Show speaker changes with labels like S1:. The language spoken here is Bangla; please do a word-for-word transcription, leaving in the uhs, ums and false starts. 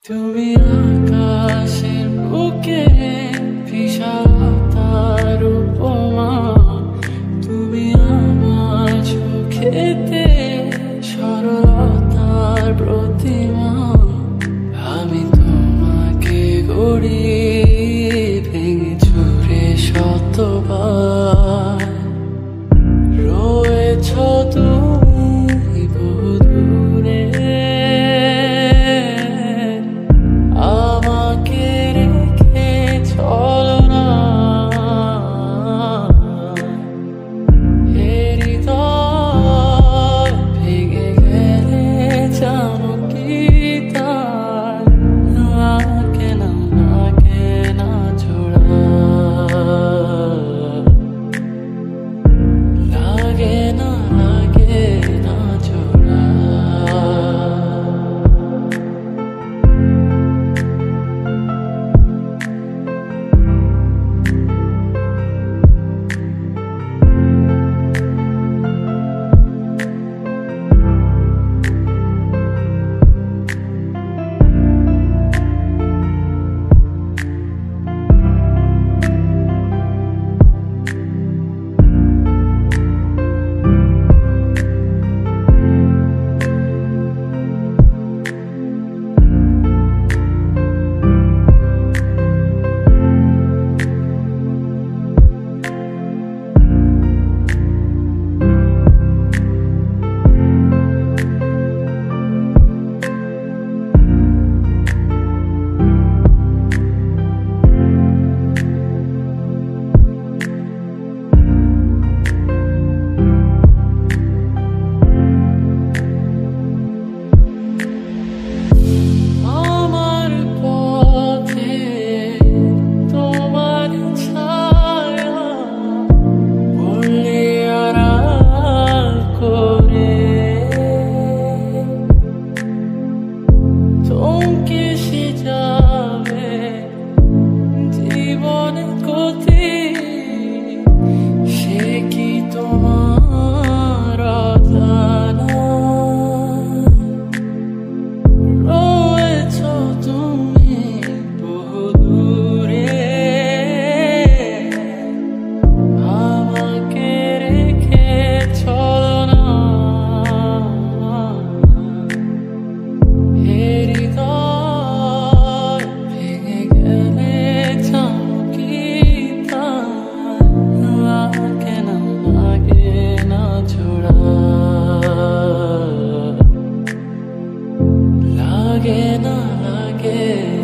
S1: তুমি আকাশের বুকে বিশালতার উপমা, তুমি আমার চোখেতে সরলতার প্রতিমা। আমি তোমাকে গড়ি ভেঙে চুরে শতবার, রয়েছ তুমি বহু দূরে, আমাকে রেখে চলো না। হৃদয় ভেঙে গেলে জানো কি তার লাগে না, লাগে না জোড়া, লাগে না, লাগে না জোড়া। লাগে না, লাগে